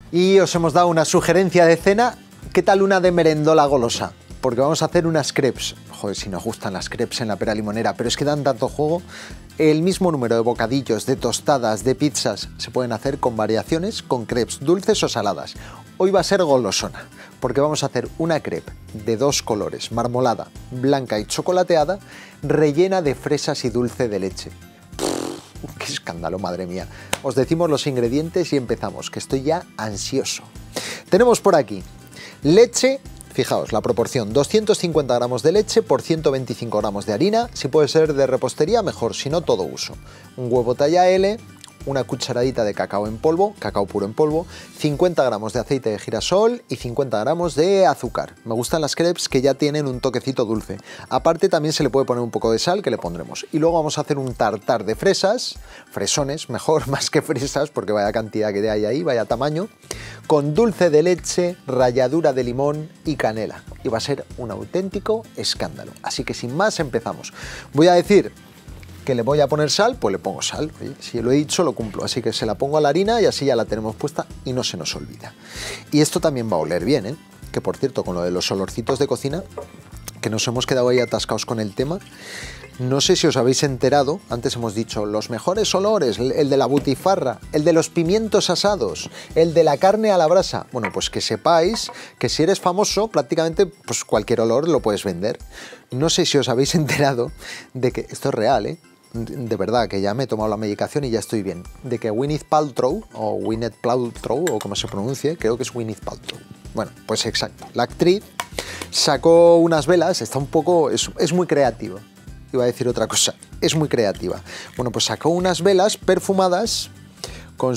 Y os hemos dado una sugerencia de cena. ¿Qué tal una de merendola golosa? Porque vamos a hacer unas crepes. Joder, si nos gustan las crepes en la pera limonera, pero es que dan tanto juego. El mismo número de bocadillos, de tostadas, de pizzas, se pueden hacer con variaciones, con crepes dulces o saladas. Hoy va a ser golosona, porque vamos a hacer una crepe de dos colores, marmolada, blanca y chocolateada, rellena de fresas y dulce de leche. ¡Qué escándalo, madre mía! Os decimos los ingredientes y empezamos, que estoy ya ansioso. Tenemos por aquí leche, fijaos la proporción, 250 gramos de leche por 125 gramos de harina, si puede ser de repostería mejor, si no todo uso. Un huevo talla L, una cucharadita de cacao en polvo, cacao puro en polvo, 50 gramos de aceite de girasol y 50 gramos de azúcar. Me gustan las crepes que ya tienen un toquecito dulce. Aparte también se le puede poner un poco de sal que le pondremos. Y luego vamos a hacer un tartar de fresas, fresones, mejor, más que fresas, porque vaya cantidad que hay ahí, vaya tamaño, con dulce de leche, ralladura de limón y canela. Y va a ser un auténtico escándalo. Así que sin más empezamos. Voy a decir que le voy a poner sal, pues le pongo sal. Oye, si lo he dicho, lo cumplo. Así que se la pongo a la harina y así ya la tenemos puesta y no se nos olvida. Y esto también va a oler bien, ¿eh? Que por cierto, con lo de los olorcitos de cocina, que nos hemos quedado ahí atascados con el tema, no sé si os habéis enterado, antes hemos dicho los mejores olores, el de la butifarra, el de los pimientos asados, el de la carne a la brasa. Bueno, pues que sepáis que si eres famoso, prácticamente pues cualquier olor lo puedes vender. No sé si os habéis enterado de que, esto es real, ¿eh? De verdad, que ya me he tomado la medicación y ya estoy bien, de que Gwyneth Paltrow, o Gwyneth Paltrow, o como se pronuncie, creo que es Gwyneth Paltrow. Bueno, pues exacto, la actriz sacó unas velas, está un poco, es muy creativa, iba a decir otra cosa, es muy creativa. Bueno, pues sacó unas velas perfumadas con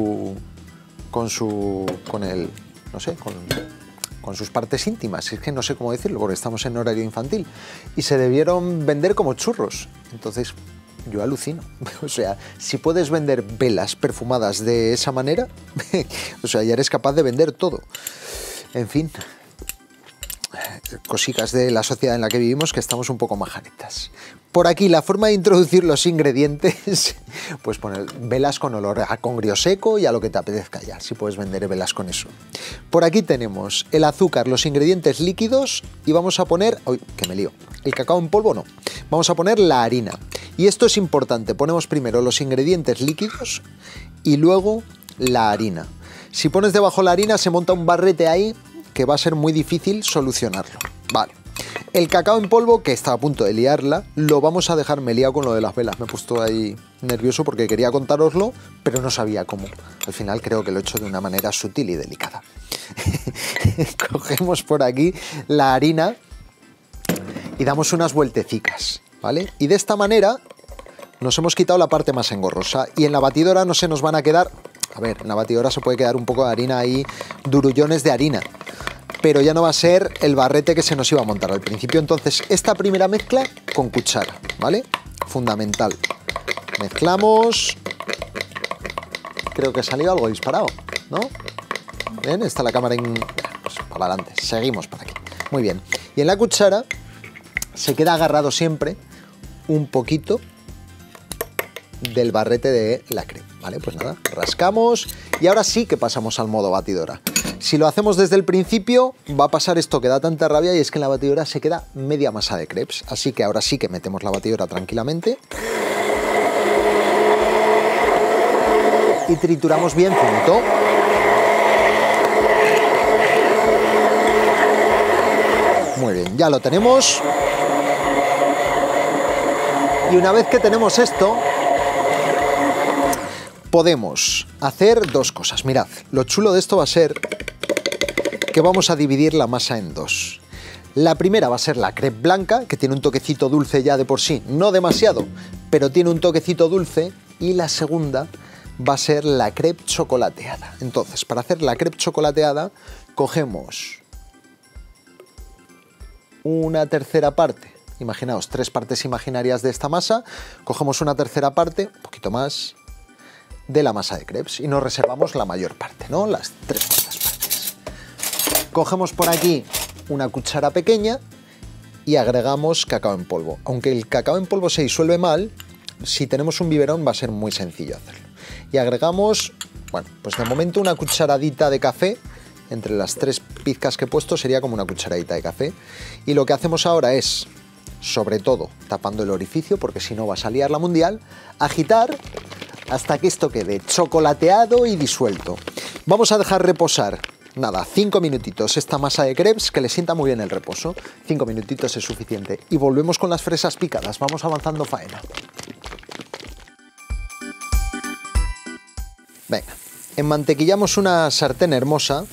sus partes íntimas, es que no sé cómo decirlo porque estamos en horario infantil, y se debieron vender como churros. Entonces yo alucino, o sea, si puedes vender velas perfumadas de esa manera, o sea, ya eres capaz de vender todo. En fin, cositas de la sociedad en la que vivimos que estamos un poco majanetas. Por aquí la forma de introducir los ingredientes, pues poner velas con olor a congrio seco y a lo que te apetezca ya, si puedes vender velas con eso. Por aquí tenemos el azúcar, los ingredientes líquidos y vamos a poner, uy, que me lío, el cacao en polvo no, vamos a poner la harina. Y esto es importante, ponemos primero los ingredientes líquidos y luego la harina. Si pones debajo la harina se monta un barrete ahí que va a ser muy difícil solucionarlo. Vale. El cacao en polvo, que está a punto de liarla, lo vamos a dejar, me he liado con lo de las velas, me he puesto ahí nervioso porque quería contároslo, pero no sabía cómo. Al final creo que lo he hecho de una manera sutil y delicada. Cogemos por aquí la harina y damos unas vueltecicas, ¿vale? Y de esta manera nos hemos quitado la parte más engorrosa y en la batidora no se nos van a quedar, a ver, en la batidora se puede quedar un poco de harina ahí, durullones de harina, pero ya no va a ser el barrete que se nos iba a montar al principio. Entonces esta primera mezcla con cuchara, ¿vale? Fundamental. Mezclamos. Creo que ha salido algo disparado, ¿no? Bien, está la cámara pues para adelante, seguimos por aquí. Muy bien. Y en la cuchara se queda agarrado siempre un poquito del barrete de la crema, ¿vale? Pues nada, rascamos y ahora sí que pasamos al modo batidora. Si lo hacemos desde el principio va a pasar esto que da tanta rabia y es que en la batidora se queda media masa de crepes, así que ahora sí que metemos la batidora tranquilamente y trituramos bien finito. Muy bien, ya lo tenemos. Y una vez que tenemos esto, podemos hacer dos cosas. Mirad, lo chulo de esto va a ser que vamos a dividir la masa en dos. La primera va a ser la crepe blanca, que tiene un toquecito dulce ya de por sí, no demasiado, pero tiene un toquecito dulce, y la segunda va a ser la crepe chocolateada. Entonces, para hacer la crepe chocolateada, cogemos una tercera parte, imaginaos 3 partes imaginarias de esta masa, cogemos una tercera parte, un poquito más, de la masa de crepes y nos reservamos la mayor parte, ¿no? Las 3 cuartas partes. Cogemos por aquí una cuchara pequeña y agregamos cacao en polvo. Aunque el cacao en polvo se disuelve mal, si tenemos un biberón va a ser muy sencillo hacerlo. Y agregamos Bueno, pues de momento una cucharadita de café, entre las 3 pizcas que he puesto sería como una cucharadita de café. Y lo que hacemos ahora es, sobre todo tapando el orificio, porque si no vas a liar la mundial, agitar hasta que esto quede chocolateado y disuelto. Vamos a dejar reposar, nada, 5 minutitos esta masa de crepes, que le sienta muy bien el reposo. 5 minutitos es suficiente. Y volvemos con las fresas picadas, vamos avanzando faena. Venga, enmantequillamos una sartén hermosa.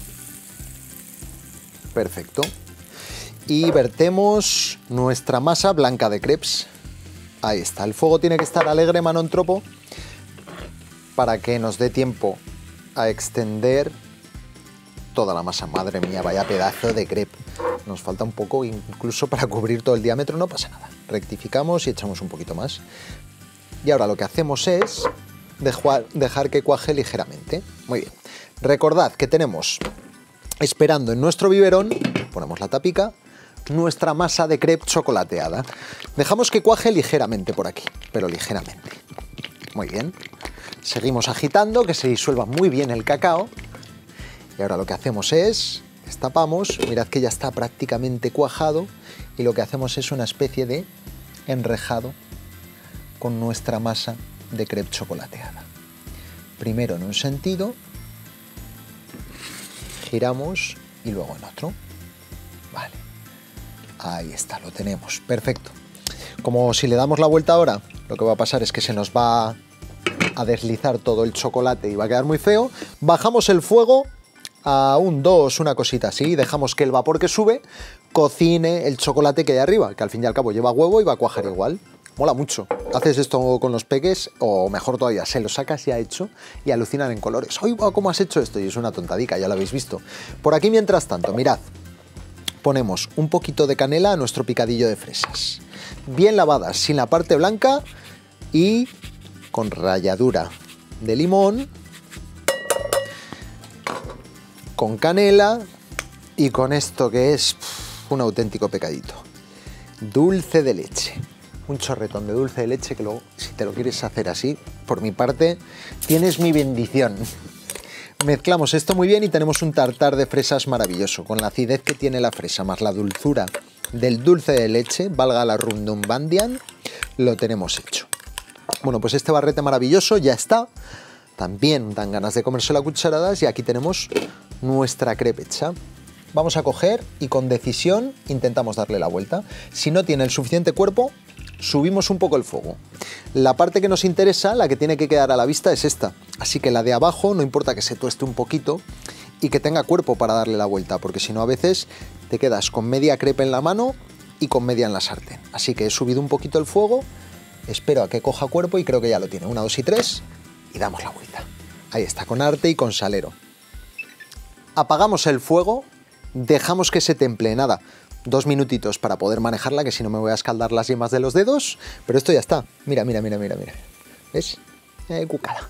Perfecto. Y vertemos nuestra masa blanca de crepes. Ahí está, el fuego tiene que estar alegre, mano en tropo, para que nos dé tiempo a extender toda la masa. Madre mía, vaya pedazo de crepe. Nos falta un poco incluso para cubrir todo el diámetro, no pasa nada. Rectificamos y echamos un poquito más. Y ahora lo que hacemos es dejar que cuaje ligeramente. Muy bien. Recordad que tenemos, esperando en nuestro biberón, ponemos la tapica, nuestra masa de crepe chocolateada. Dejamos que cuaje ligeramente por aquí, pero ligeramente. Muy bien. Seguimos agitando, que se disuelva muy bien el cacao. Y ahora lo que hacemos es, destapamos, mirad que ya está prácticamente cuajado, y lo que hacemos es una especie de enrejado con nuestra masa de crepe chocolateada. Primero en un sentido, giramos y luego en otro. Vale, ahí está, lo tenemos, perfecto. Como si le damos la vuelta ahora, lo que va a pasar es que se nos va a deslizar todo el chocolate y va a quedar muy feo. Bajamos el fuego a un 2, una cosita así, dejamos que el vapor que sube cocine el chocolate que hay arriba, que al fin y al cabo lleva huevo y va a cuajar igual. Mola mucho. Haces esto con los peques, o mejor todavía, se lo sacas ya hecho y alucinan en colores. ¡Ay, cómo has hecho esto! Y es una tontadica, ya lo habéis visto. Por aquí, mientras tanto, mirad, ponemos un poquito de canela a nuestro picadillo de fresas. Bien lavadas, sin la parte blanca y con ralladura de limón, con canela y con esto que es un auténtico pecadito. Dulce de leche. Un chorretón de dulce de leche que luego, si te lo quieres hacer así, por mi parte, tienes mi bendición. Mezclamos esto muy bien y tenemos un tartar de fresas maravilloso, con la acidez que tiene la fresa, más la dulzura del dulce de leche, valga la redundancia, lo tenemos hecho. Bueno, pues este barrete maravilloso ya está. También dan ganas de comérselo a cucharadas y aquí tenemos nuestra crepe hecha. Vamos a coger y con decisión intentamos darle la vuelta. Si no tiene el suficiente cuerpo, subimos un poco el fuego. La parte que nos interesa, la que tiene que quedar a la vista, es esta. Así que la de abajo no importa que se tueste un poquito y que tenga cuerpo para darle la vuelta, porque si no a veces te quedas con media crepe en la mano y con media en la sartén. Así que he subido un poquito el fuego, espero a que coja cuerpo y creo que ya lo tiene. 1, 2 y 3 y damos la vuelta. Ahí está, con arte y con salero. Apagamos el fuego, dejamos que se temple, nada, 2 minutitos para poder manejarla, que si no me voy a escaldar las yemas de los dedos, pero esto ya está. Mira, mira, mira, mira, mira. ¿Ves? Cucada.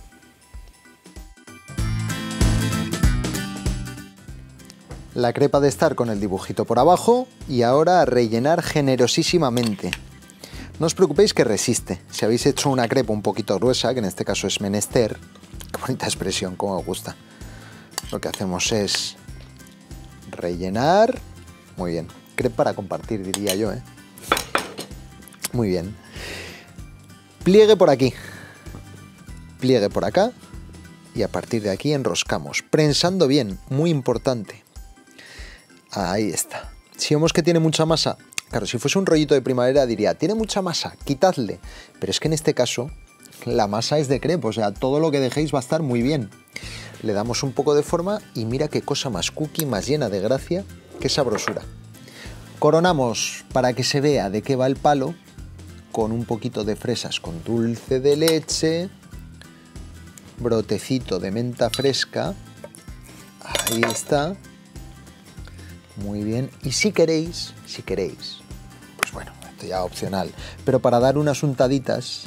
La crepa de estar con el dibujito por abajo y ahora a rellenar generosísimamente. No os preocupéis que resiste. Si habéis hecho una crepa un poquito gruesa, que en este caso es menester, qué bonita expresión, cómo me gusta. Lo que hacemos es rellenar. Muy bien. Crepe para compartir, diría yo, ¿eh? Muy bien. Pliegue por aquí. Pliegue por acá. Y a partir de aquí enroscamos. Prensando bien, muy importante. Ahí está. Si vemos que tiene mucha masa, claro, si fuese un rollito de primavera diría, tiene mucha masa, quitadle. Pero es que en este caso la masa es de crepe, o sea, todo lo que dejéis va a estar muy bien. Le damos un poco de forma y mira qué cosa más cookie, más llena de gracia, qué sabrosura. Coronamos para que se vea de qué va el palo con un poquito de fresas con dulce de leche, brotecito de menta fresca, ahí está. Muy bien, y si queréis, pues bueno, esto ya opcional, pero para dar unas untaditas,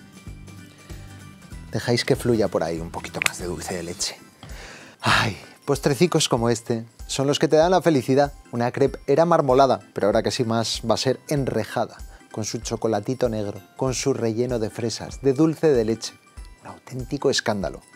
dejáis que fluya por ahí un poquito más de dulce de leche. Ay, postrecicos como este son los que te dan la felicidad. Una crepe era marmolada, pero ahora casi más va a ser enrejada, con su chocolatito negro, con su relleno de fresas, de dulce de leche. Un auténtico escándalo.